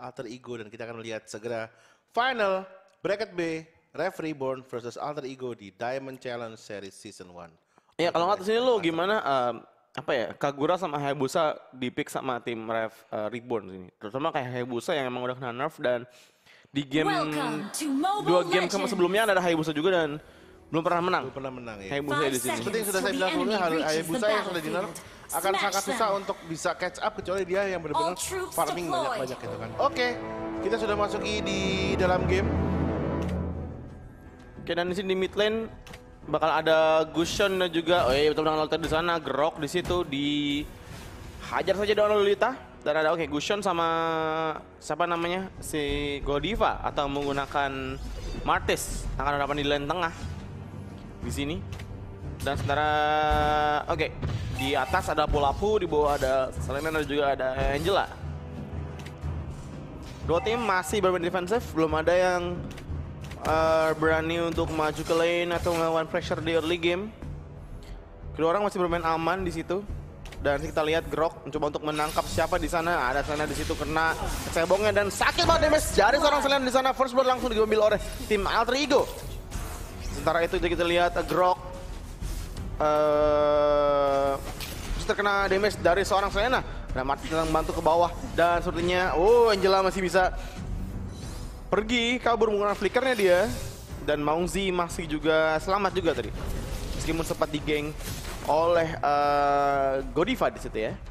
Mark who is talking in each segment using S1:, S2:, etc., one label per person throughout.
S1: Alter Ego dan kita akan melihat segera final bracket B Rev Reborn versus Alter Ego di Diamond Challenge Series Season 1.
S2: Iya, kalau nggak sini lo gimana apa ya, Kagura sama Hayabusa di pick sama tim Rev Reborn sini. Terutama kayak Hayabusa yang emang udah kena nerf dan di game 2 game sebelumnya ada Hayabusa juga dan belum pernah menang.
S1: Belum pernah menang ya.
S2: Hayabusa di sini.
S1: Seperti yang sudah saya bilang sebelumnya, Hayabusa yang sudah di nerf akan sangat susah untuk bisa catch up kecuali dia yang benar-benar farming banyak-banyak gitu kan. Oke, kita sudah masuki di dalam game.
S2: Oke, dan di sini di mid lane bakal ada Gusion dan juga betul dengan Lolita di sana, Grok di situ dihajar saja dengan Lolita dan ada Gusion sama siapa namanya si Godiva atau menggunakan Martis akan hadapan di lane tengah di sini. Dan sementara di atas ada Pulapu, di bawah ada Selena dan juga ada Angela. Dua tim masih bermain defensif, belum ada yang berani untuk maju ke lane atau melawan pressure di early game. Kedua orang masih bermain aman di situ. Dan kita lihat Grok mencoba untuk menangkap siapa di sana. Ada Selena di situ kena kecebongnya dan sakit banget damage dari seorang Selena di sana. First blood langsung diambil oleh tim Alter Ego. Sementara itu kita lihat Grok terkena damage dari seorang Selena. Nah, Martin sedang bantu ke bawah dan sepertinya Angela masih bisa pergi kabur menggunakan flickernya dia, dan Maungzi masih juga selamat juga tadi meskipun sempat digeng oleh Godiva di situ ya.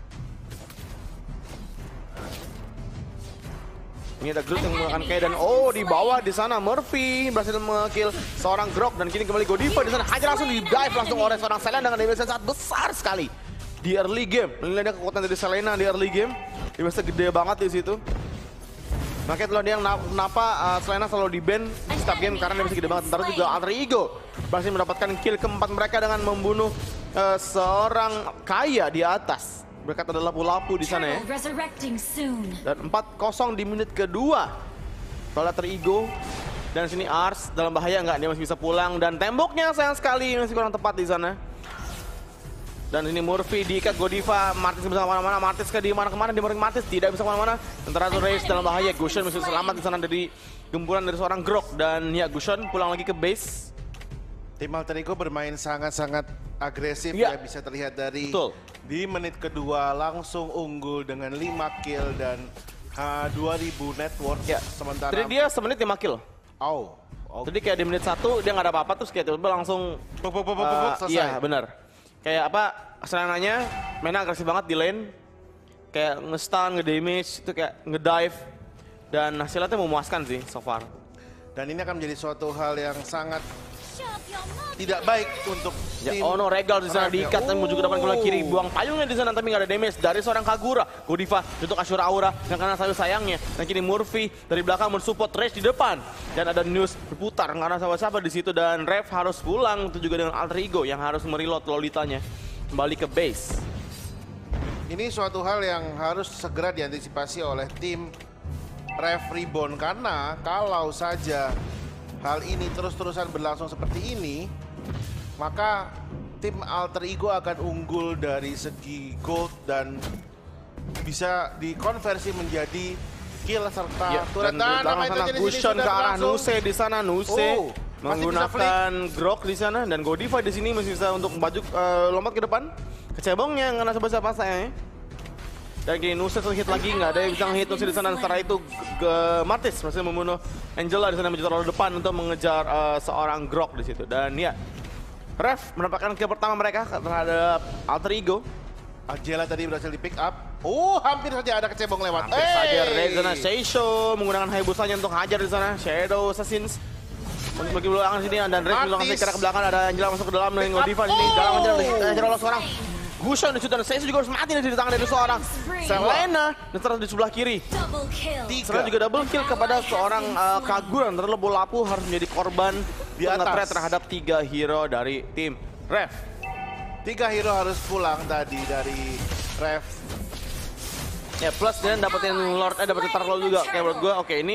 S2: Ini ada Groot yang menggunakan K dan di bawah di sana Murphy berhasil mengekill seorang Grok dan kini kembali Godiva di sana hanya langsung di dive langsung oleh seorang Selena dengan damage yang sangat besar sekali di early game. Ini ada kekuatan dari Selena di early game, damage gede banget di situ. Makanya itulah dia kenapa Selena selalu di ban di setiap game karena damage gede banget. Sementara juga Alter Ego berhasil mendapatkan kill keempat mereka dengan membunuh seorang Kaya di atas. Berkat adalah Pulapu di sana ya. Dan 4-0 di menit kedua. Kalau Alter Ego dan sini Ars dalam bahaya nggak? Dia masih bisa pulang dan temboknya sayang sekali masih kurang tepat di sana. Dan ini Murphy diikat Godiva, Martis bisa kemana-mana, Martis di mana-kemana, di Martis tidak bisa kemana-mana. Sementara itu Race dalam bahaya, Gusion masih selamat di sana dari gempuran dari seorang Grok. Dan ya Gusion pulang lagi ke base.
S1: Tim Alter Ego bermain sangat-sangat agresif ya, bisa terlihat dari di menit kedua langsung unggul dengan 5 kill dan 2000 net worth.
S2: Ya.
S1: Sementara
S2: jadi dia semenit 5 kill. Jadi kayak di menit 1 dia nggak ada apa-apa terus kayak tiba-tiba langsung selesai. Iya benar. Kayak apa, Selenanya mainnya agresif banget di lane. Kayak nge-stun, nge-damage, itu kayak nge-dive. Dan hasilnya tuh memuaskan sih so far.
S1: Dan ini akan menjadi suatu hal yang sangat tidak baik untuk tim
S2: Regal di sana diikat dan juga dapat bola kiri, buang payungnya di sana tapi nggak ada damage dari seorang Kagura. Godiva untuk Ashura Aura yang karena sayangnya. Dan kini Murphy dari belakang mensupport Race di depan dan ada News berputar nggak ada siapa-siapa di situ dan Rev harus pulang itu juga dengan Alter Ego yang harus mereload Lolitanya kembali ke base.
S1: Ini suatu hal yang harus segera diantisipasi oleh tim Rev Reborn karena kalau saja hal ini terus-terusan berlangsung seperti ini, maka tim Alter Ego akan unggul dari segi gold dan bisa dikonversi menjadi kill serta turret.
S2: Dan Gusion ke arah Nuse di sana, Nuse menggunakan Grok di sana dan Godiva di sini masih bisa untuk maju lompat ke depan. Kecebongnya nggak ada siapa saya. Dan kini Nuse hit lagi, nggak ada yang bisa ngehit Nuse di sana. Setelah itu Martis masih membunuh Angela di sana menuju terlalu depan untuk mengejar seorang Grok di situ. Dan ya, Rev mendapatkan kill pertama mereka terhadap Alter Ego.
S1: Angela tadi berhasil di pick up. Hampir saja ada kecebong lewat.
S2: Hampir saja Rezana Seisho menggunakan Hayabusanya untuk hajar di sana. Shadow Assassins bagi belakang sini dan Rev melakukan ke belakang, ada Angela masuk ke dalam dengan Godiva di sini. Dalam Angela oleh seorang Gusion di situ dan Seisu juga harus mati di tangan dari seorang Selena dan terus di sebelah kiri. Selena juga double kill kepada seorang Kagura. Terlalu Pulapu harus menjadi korban di atas terhadap 3 hero dari tim Rev.
S1: 3 hero harus pulang tadi dari Rev.
S2: Ya plus dia dapetin Lord, dapetin Tarlo juga. Kayak menurut gue ini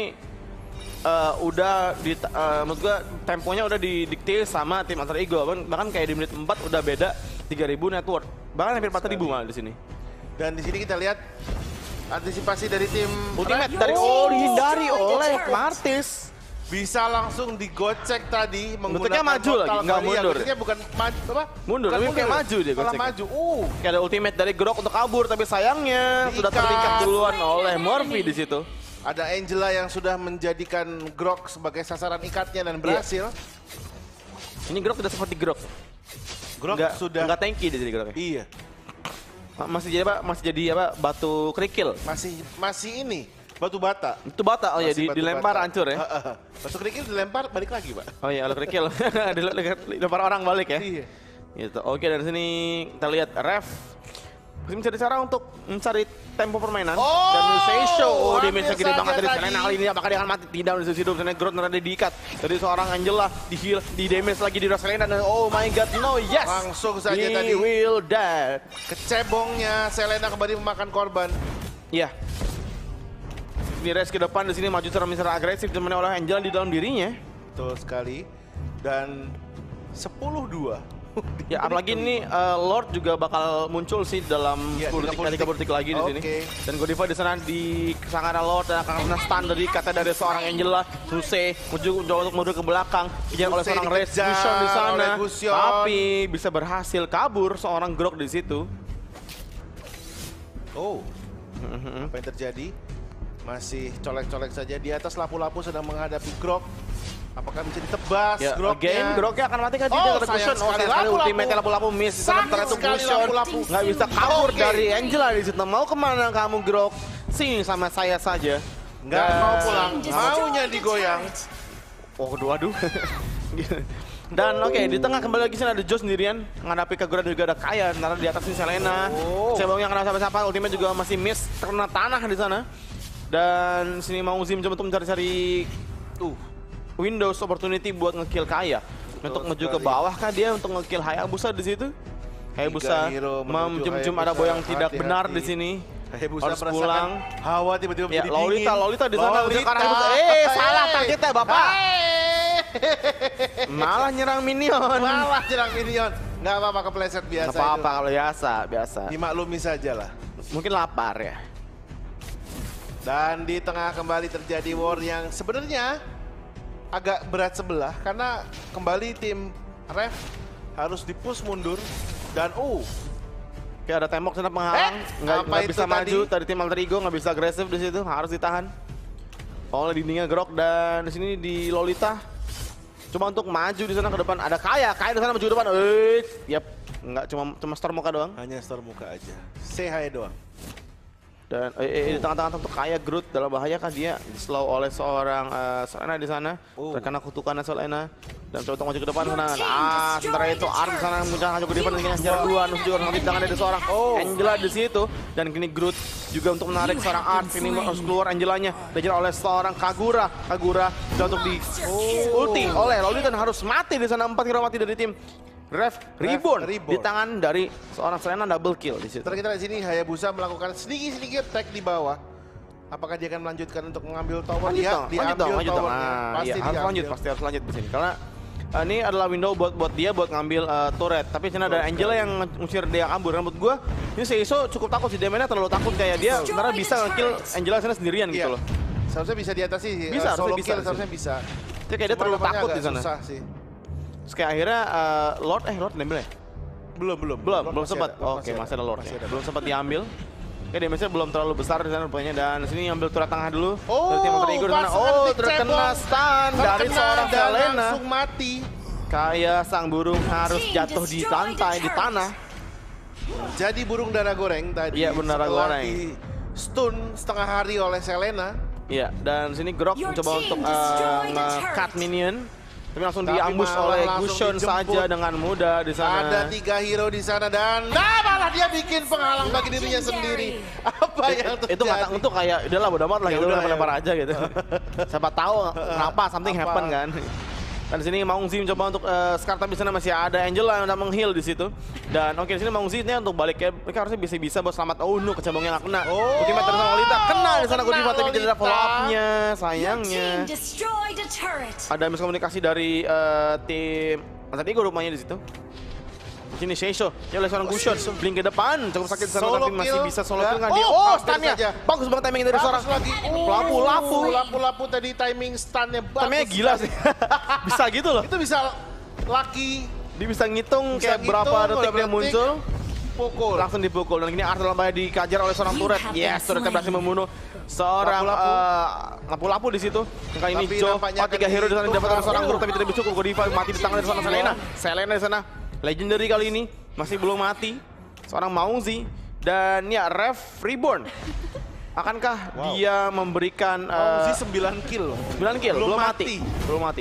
S2: udah menurut gue temponya udah didikte sama tim Alter Ego. Bahkan kayak di menit 4 udah beda 3000 net worth. Bahkan hampir 4000 malah di sini.
S1: Dan di sini kita lihat Antisipasi dari tim
S2: Ultimate
S1: Red.
S2: dari dihindari oleh Martis.
S1: Bisa langsung digocek tadi
S2: Bentuknya
S1: menggunakan
S2: maju lagi,
S1: mortal
S2: nggak
S1: kali.
S2: mundur.
S1: Bentuknya bukan maju apa?
S2: Mundur,
S1: Bukan
S2: tapi kayak maju dia
S1: malah
S2: goceknya.
S1: maju.
S2: Kayak ada ultimate dari Grok untuk kabur, tapi sayangnya sudah
S1: Diikat.
S2: terikat duluan oleh Murphy di situ.
S1: Ada Angela yang sudah menjadikan Grok sebagai sasaran ikatnya dan berhasil.
S2: Ini Grok tidak seperti Grok.
S1: Grok sudah
S2: nggak tanky di sini Groknya.
S1: Iya.
S2: Masih jadi apa? Batu kerikil.
S1: Masih ini batu bata.
S2: Itu bata, oh ya,
S1: Masih batu
S2: dilempar
S1: bata.
S2: hancur ya.
S1: Batu kerikil dilempar balik lagi, Pak.
S2: Oh iya, kalau kerikil. Dilempar orang balik ya.
S1: Iya.
S2: Gitu. Oke, dari sini kita lihat Ref masih mencari cara untuk mencari tempo permainan. Dan Seisho, damage yang gede
S1: hampir
S2: banget dari
S1: saja
S2: Selena.
S1: tadi.
S2: Kali ini apakah dia akan mati? Tidak, dari sisi hidup. Selena Growth nanti diikat dari seorang Angela, di heal, di damage lagi di Selena. Dan oh my god, no, yes!
S1: Langsung saja
S2: He
S1: tadi.
S2: will die.
S1: Kecebongnya Selena kembali memakan korban.
S2: Iya. Di race ke depan di sini maju secara agresif ditemani oleh Angela di dalam dirinya.
S1: Betul sekali. Dan 10-2.
S2: Ya, apalagi ini Lord juga bakal muncul sih dalam
S1: Ya,
S2: 10 detik lagi di sini.
S1: Oke.
S2: Dan Godiva di sana di kesangana Lord dan akan kena stun dari kata dari seorang Angela. Suse mencoba untuk mundur ke belakang, dikejar oleh
S1: Suse
S2: seorang
S1: dikejar
S2: Gusion di sana.
S1: oleh Gusion.
S2: Tapi bisa berhasil kabur seorang Grok di situ.
S1: Oh. Apa yang terjadi? Masih colek-colek saja di atas lapu-lapu sedang menghadapi Grok. Apakah bisa ditebas
S2: Ya,
S1: Groknya?
S2: again Groknya akan mati kan
S1: Oh,
S2: tidak ada
S1: sayang
S2: Gusion. Oh,
S1: sekali.
S2: sayang sekali
S1: Lapu-lapu.
S2: ultimate lapu-lapu miss. Di sana
S1: Sayang
S2: sementara itu
S1: sekali
S2: Gusion
S1: lapu-lapu.
S2: nggak bisa kabur
S1: Oke.
S2: dari Angela di situ. Mau kemana kamu Grok? Sini sama saya saja.
S1: Nggak
S2: Dan-
S1: mau pulang, maunya digoyang.
S2: Oh, aduh. Dan oke, di tengah kembali lagi sini ada Joe sendirian menghadapi keguran juga ada Kaya. Sementara di atas ini Selena.
S1: Oh.
S2: Cebongnya kena sampai-sampai, ultimate juga masih miss karena tanah di sana. Dan sini mau Zim coba untuk mencari-cari Windows opportunity buat ngekill Kaya. Untuk menuju ke
S1: sekali.
S2: bawah kah dia untuk ngekill Hayabusa di situ? Hayabusa
S1: hero menuju
S2: mencium ada
S1: Hayabusa.
S2: boy yang tidak
S1: Hati-hati.
S2: benar di sini.
S1: Hayabusa
S2: Harus
S1: merasakan
S2: pulang.
S1: hawa tiba-tiba
S2: Ya,
S1: menjadi dingin.
S2: Lolita di sana.
S1: Lolita.
S2: Karena Hayabusa. Salah targetnya Bapak.
S1: Hai.
S2: Malah nyerang minion.
S1: Malah jerang minion. Nggak apa-apa, kepleset biasa
S2: Nggak apa-apa kalau biasa.
S1: itu. Dimaklumi saja lah.
S2: Mungkin lapar ya.
S1: Dan di tengah kembali terjadi war yang sebenarnya agak berat sebelah karena kembali tim Ref harus dipush mundur dan
S2: Kayak ada tembok sana penghalang, nggak
S1: apa
S2: bisa
S1: itu
S2: maju
S1: tadi?
S2: dari tim Alter Ego, nggak bisa agresif di situ, harus ditahan. Oleh dindingnya Grok dan di sini di Lolita coba untuk maju di sana ke depan. Ada Kaya di sana maju ke depan. Yap, nggak cuma Storm muka doang.
S1: hanya store muka aja. Say hi doang.
S2: Dan di tengah-tengah untuk Kaya Groot dalam bahaya kan dia di slow oleh seorang Selena di sana. Terkena kutukan Selena dan coba untuk maju ke depan sana. Sementara itu Art di sana muncul maju ke depan dengan hajar dua. Nus juga harus tangan dari seorang Angela di situ dan kini Groot juga untuk menarik seorang Art. Ini harus keluar Angelanya. Dikejar oleh seorang Kagura coba untuk di ulti oleh Lolita dan harus mati di sana. 4 hero mati dari tim Ref Reborn di tangan dari seorang Selena double kill di situ.
S1: Setelah kita di sini Hayabusa melakukan sedikit attack di bawah. Apakah dia akan melanjutkan untuk mengambil tower?
S2: Lanjut
S1: Dia
S2: dong.
S1: diambil towernya.
S2: Nah, iya, harus
S1: diambil.
S2: lanjut, pasti harus lanjut di sini. Karena ini adalah window buat dia buat ngambil turret. Tapi di sini ada Angela yang ngusir dia kabur. Menurut gua ini Seiso cukup takut sih, damage-nya terlalu takut kayak dia sebenarnya bisa nge-kill Angela sana sendirian
S1: Iya.
S2: gitu loh.
S1: Seharusnya bisa diatasi.
S2: Bisa,
S1: solo
S2: harusnya bisa
S1: kill
S2: sih.
S1: seharusnya bisa.
S2: Jadi kayak dia
S1: Cuma
S2: terlalu
S1: nampaknya
S2: takut
S1: agak
S2: di sana.
S1: Susah sih.
S2: Terus kayak akhirnya Lord ngambil ya?
S1: Belum
S2: Belum
S1: masih
S2: sempat.
S1: ada,
S2: Oke, masih ada Lord.
S1: masih ada.
S2: Belum sempat diambil. Oke, damage-nya belum terlalu besar di sana rupanya dan sini ambil turret tengah dulu.
S1: Oh,
S2: dari tim Alter Ego di sana.
S1: pasangan
S2: Oh,
S1: dicebong.
S2: terkena stun dari
S1: Terkena
S2: seorang
S1: dan
S2: Selena.
S1: langsung mati.
S2: Kayak sang burung harus jatuh di lantai, di tanah.
S1: Jadi burung darah goreng tadi.
S2: Iya, burung darah
S1: setelah
S2: goreng.
S1: di stun setengah hari oleh Selena.
S2: Iya, dan sini Grok mencoba untuk nge-cut minion. Tapi langsung
S1: Tapi
S2: diambush
S1: malah
S2: oleh
S1: langsung
S2: Gusion
S1: dijemput.
S2: saja dengan mudah di sana.
S1: Ada 3 hero di sana dan malah dia bikin penghalang bagi dirinya sendiri. Apa yang terjadi?
S2: Itu matang tuh kayak udahlah bodo amat lah
S1: Ya
S2: gitu,
S1: udah,
S2: lempar aja gitu. Siapa tahu kenapa something
S1: Apa?
S2: happen kan. Dan di sini Maung Zi mencoba untuk Scar, tapi di sana masih ada Angela yang udah meng-heal di situ. Dan oke, di sini Maung Zi ini untuk balik ya, mereka harusnya bisa buat selamat. Oh no, kecebongnya nggak kena. Ultimate dari Lolita kena di sana Godiva, tapi tidak ada follow up-nya. Sayangnya. Ada miskomunikasi dari tim tadi gue rupanya di situ. Sini Sheisho, dia oleh seorang Gusion, blink ke depan, cukup sakit di sana
S1: Solo
S2: tapi masih
S1: kill.
S2: bisa solo
S1: Ya.
S2: kill nggak dia?
S1: Oh,
S2: Oh,
S1: hampir
S2: stunnya,
S1: saja.
S2: bagus banget timing dari seorang
S1: lagi.
S2: Lapu-lapu.
S1: Lapu tadi timingnya bagus.
S2: Timingnya gila sih, bisa gitu loh.
S1: Itu bisa lucky.
S2: Dia bisa ngitung
S1: Bisa
S2: kayak berapa
S1: ngitung,
S2: detik dia muncul,
S1: pukul.
S2: langsung dipukul. Dan ini Arthur Lambaya dikajar oleh seorang turret. Yes, turretnya berhasil membunuh seorang lapu-lapu di situ. Kali ini
S1: Tapi
S2: Joe,
S1: nampaknya
S2: tiga hero di sana
S1: itu
S2: didapatkan seorang
S1: Rafu.
S2: grup tapi tidak cukup. Godiva mati di tangan dari seorang Selena. Selena di sana, legendary kali ini masih belum mati. Seorang Mauzi dan ya Ref Reborn. Akankah dia memberikan
S1: Mauzi 9 kill.
S2: 9 kill?
S1: Belum
S2: Belum mati.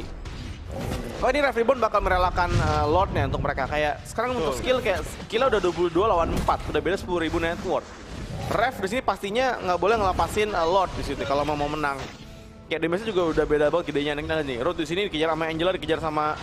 S2: Oh ini Ref Reborn bakal merelakan Lordnya untuk mereka. Kayak sekarang untuk skill kayak skillnya udah 22 lawan 4, udah beda 10.000 net worth. Ref di sini pastinya nggak boleh ngelepasin Lord di situ kalau mau menang. Kayak damage juga udah beda banget gedenya nih. Road di sini dikejar sama Angela, dikejar sama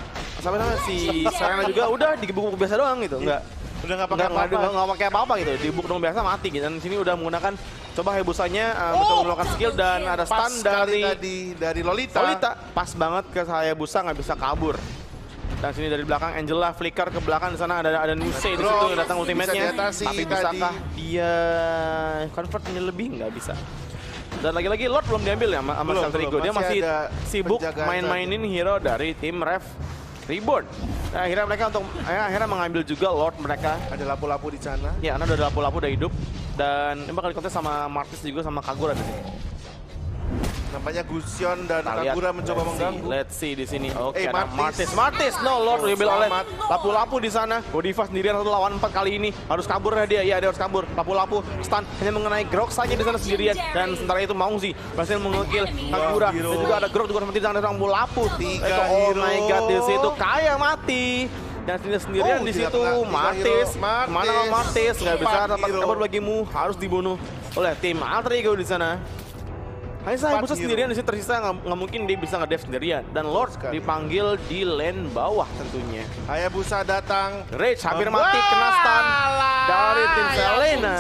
S2: si Serena juga udah digebuk biasa doang gitu.
S1: Udah nggak pakai apa-apa.
S2: Nggak pakai apa-apa gitu. Dibuk dong biasa mati gitu. Dan di sini udah menggunakan coba Hayabusanya mencoba melakukan skill dan ada stun
S1: dari Lolita.
S2: Pas banget ke Hayabusa nggak bisa kabur. Dan sini dari belakang Angela flicker ke belakang, di sana ada Nuse di situ yang datang ultimate-nya. Tapi bisakah dia convert ini lebih? Nggak bisa. Dan lagi-lagi Lord belum diambil ya sama Santrigo. Dia masih sibuk main-mainin hero dari tim Ref Reborn. Nah, akhirnya mereka akhirnya mengambil juga Lord mereka.
S1: Ada lapu-lapu di sana.
S2: Ya, karena udah lapu-lapu udah hidup. Dan ini bakal dikontes sama Martis juga sama Kagura di sini.
S1: Nampaknya Gusion dan Kagura mencoba mengganggu.
S2: Let's see di sini. Oke, ada
S1: Martis.
S2: Martis. No, Lord diambil oleh lapu-lapu di sana. Godiva sendirian 1 lawan 4 kali ini. Harus kabur dia. Ya, dia harus kabur. Lapu-lapu stun hanya mengenai Grok saja di sana sendirian. Dan sementara itu Mauzi berhasil mengekill Kagura. Dan juga ada Grok juga mati di tangan orang lapu. Oh my god, di situ kayak mati. Dan sendirian di situ Martis. Mana Martis? Nggak bisa dapat kabur bagimu. Harus dibunuh oleh tim Alter Ego di sana. Hayabusa sendirian di sini tersisa, nggak mungkin dia bisa nge-dive sendirian. Dan Lord dipanggil di lane bawah tentunya.
S1: Hayabusa datang.
S2: Rage hampir mati kena stun dari tim Selena.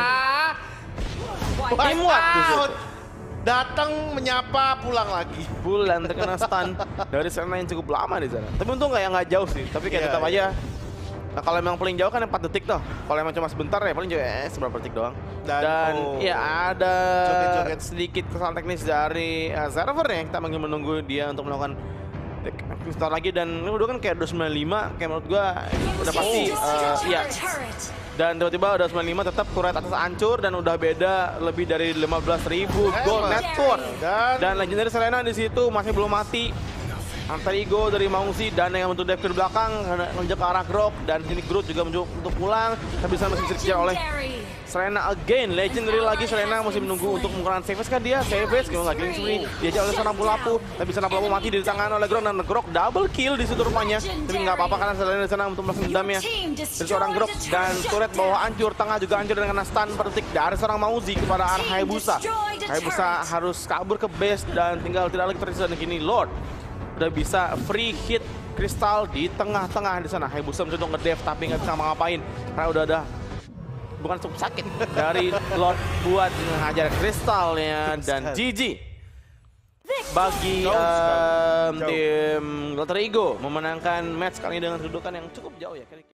S2: Teamwork di situ.
S1: Datang menyapa pulang lagi.
S2: Bulan terkena stun dari Selena yang cukup lama di sana. Tapi untung nggak jauh sih. Tapi kayak tetap aja. Nah, kalau emang paling jauh kan 4 detik tuh. Kalau emang cuma sebentar ya paling jauh seberapa detik doang. Dan ya ada
S1: joget-joget
S2: sedikit kesalahan teknis dari server ya. Kita masih menunggu dia untuk melakukan start lagi. Dan udah kan kayak 295. Kayak menurut gua udah pasti iya. Dan tiba-tiba udah 95 tetap turret atas hancur dan udah beda lebih dari 15.000 gold net worth. Dan legendary Selena di situ masih belum mati. Alter Ego dari Mauzi dan yang untuk dive ke belakang menunjuk ke arah Grok dan sini Groot juga menunjuk untuk pulang, tapi bisa masih dikejar oleh Selena again. Legendary lagi Selena masih menunggu untuk menggunakan savage kan dia savage kalau nggak killing spree diajak oleh seorang lapu tapi seorang lapu mati di tangan oleh Grok dan Grok double kill di situ rupanya, tapi nggak apa-apa karena Selena di sana untuk membalas dendamnya dari seorang Grok dan turret bawah hancur, tengah juga hancur dengan kena stun per detik dari seorang Mauzi kepada arah Hayabusa. Hayabusa harus kabur ke base dan tinggal tidak lagi tersisa dan kini Lord udah bisa free hit kristal di tengah-tengah di sana. Hayabusa mencoba nge-dive tapi nggak bisa ngapain karena udah ada bukan cukup sakit dari Lord buat menghajar kristalnya dan GG bagi tim Alter Ego memenangkan match kali ini dengan kedudukan yang cukup jauh ya.